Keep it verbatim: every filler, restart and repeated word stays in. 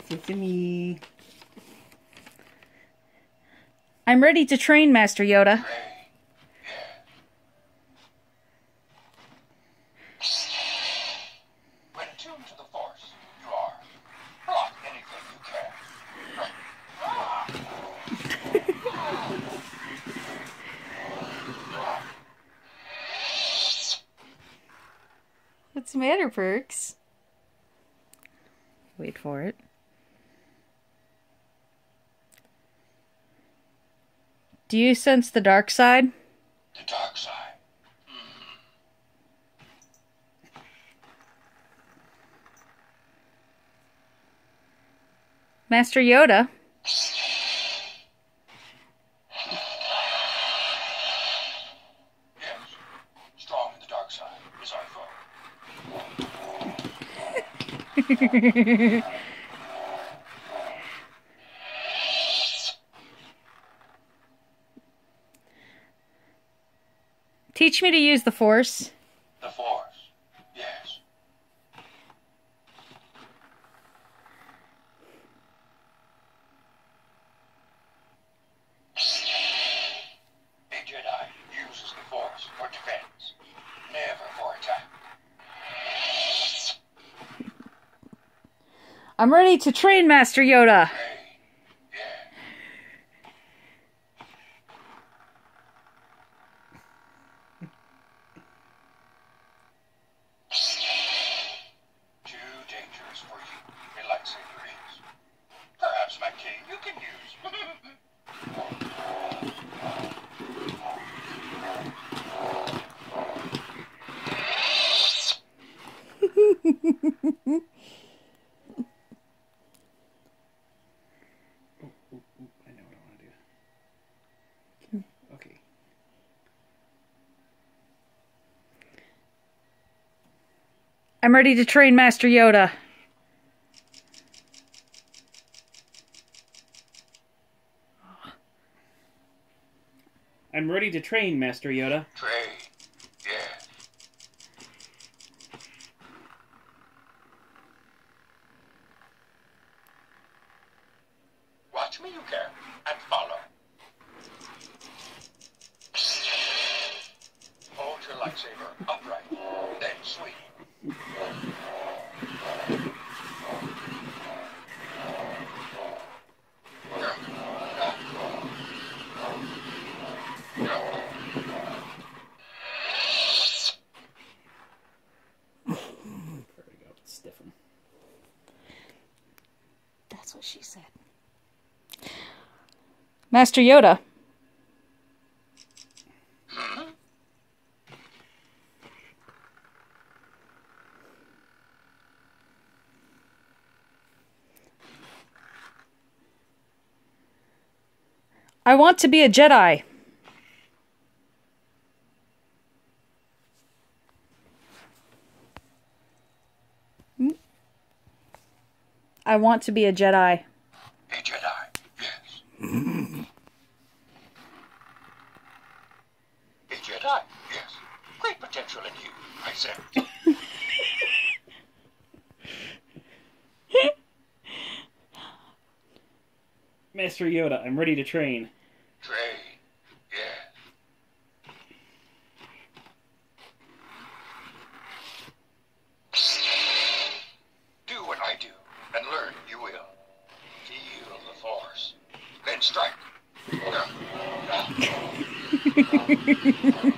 Sesame. I'm ready to train, Master Yoda. When attuned to the Force, you are. Block anything you can. What's the matter, Perks? Wait for it. Do you sense the dark side? The dark side. Master Yoda? Yes. Strong in the dark side is our foe. Teach me to use the Force. The Force, yes. A Jedi uses the Force for defense, never for attack. I'm ready to train, Master Yoda. Perhaps, my king, you can use. oh, oh, oh, I know what I want to do. Okay. I'm ready to train, Master Yoda. I'm ready to train, Master Yoda. Train, yes. Watch me, you can, and follow. Hold your lightsaber upright, then swing. Stiffen. That's what she said. Master Yoda. Hmm? I want to be a Jedi. I want to be a Jedi. A Jedi, yes. A Jedi, yes. Great potential in you, I said. Master Yoda, I'm ready to train. Train, yes. Do what I do, and learn you will. Feel the Force. Then strike.